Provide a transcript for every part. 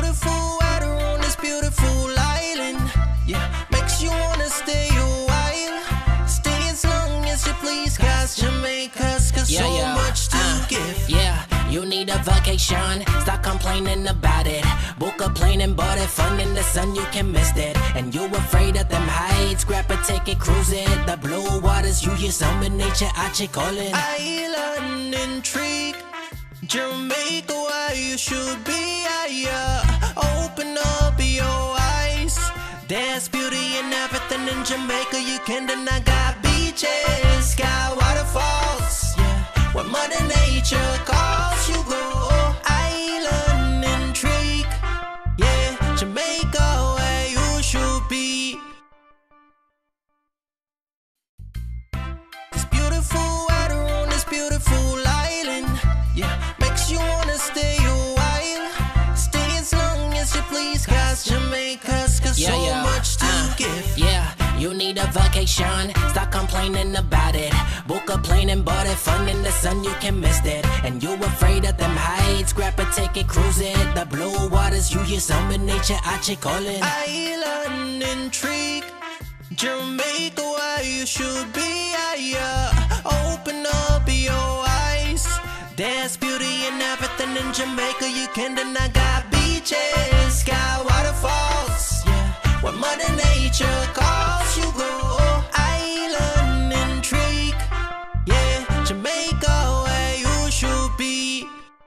beautiful weather on this beautiful island. Yeah, makes you wanna stay a while. Stay as long as you please, cause Jamaica's got so much to give. Yeah, you need a vacation, stop complaining about it. Book a plane and board it, fun in the sun, you can miss it. And you afraid of them heights, grab a ticket, cruise it. The blue waters, you hear summer nature, Ache calling. Island intrigue, Jamaica, where you should be, yeah. Open up your eyes. There's beauty in everything in Jamaica, you can't deny. Got beaches, got waterfalls, yeah. Where Mother Nature calls, you go. Island intrigue, yeah. Jamaica, where you should be. This beautiful weather on this beautiful island, yeah, makes you wanna stay a while. Stay as long as you please, cause Jamaica's got so much to give. Yeah, you need a vacation, stop complaining about it. Book a plane and board it, fun in the sun, you can miss it. And you afraid of them heights, grab a ticket, cruise it. The blue waters, you hear summer nature, Ache calling. Island intrigue, Jamaica, where you should be, yeah. Open up your eyes. There's beauty in everything in Jamaica, you can't deny. Got beaches, got waterfalls, yeah. Where Mother Nature calls, you go. Island intrigue, yeah. Jamaica, where you should be.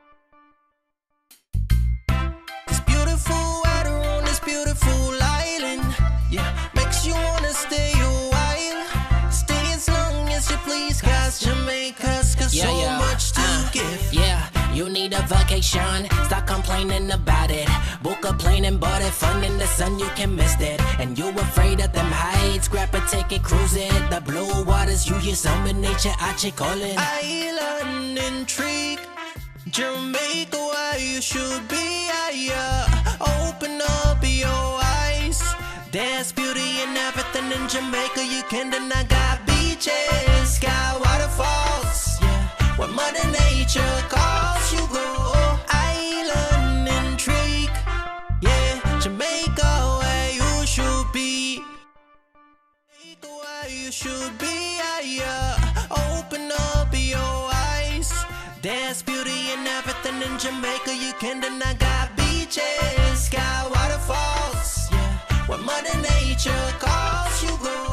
This beautiful weather on this beautiful island, yeah, makes you wanna stay a while. Stay as long as you please, cause Jamaica's got so much to give. Yeah, you need a vacation, stop complaining about it. Book a plane and board it, fun in the sun, you can miss it. And you afraid of them heights, grab a ticket, cruise it. The blue waters, you hear summer nature, Ache calling. Island intrigue, Jamaica, where you should be, yeah. Open up your eyes. There's beauty in everything in Jamaica, you can't deny. Got beaches, got waterfalls, yeah. Where Mother Nature calls, you go. Island intrigue, yeah. Jamaica, where you should be. Jamaica, where you should be, yeah. Open up your eyes. There's beauty in everything in Jamaica, you can't deny. Got beaches, got waterfalls, yeah. Where Mother Nature calls, you go.